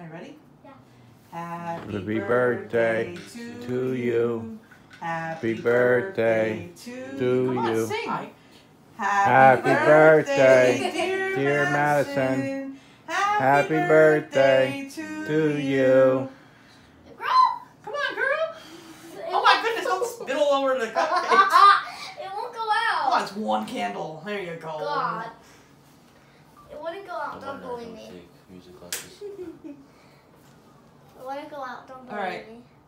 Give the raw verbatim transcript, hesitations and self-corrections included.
ready? Yeah. Happy, Happy birthday to, to you. you. Happy birthday to, to Come on, you. sing. Hi. Happy, Happy birthday, birthday, dear, dear Madison. Madison. Happy, Happy birthday, birthday to, to you. you. Girl! Come on, girl. Oh my goodness, don't spill all over the cupcakes. It won't go out. Come on, it's one candle. There you go. God. It wouldn't go out. No Don't wonder I bully don't me. take music classes. It wouldn't go out. Don't bully All right. me.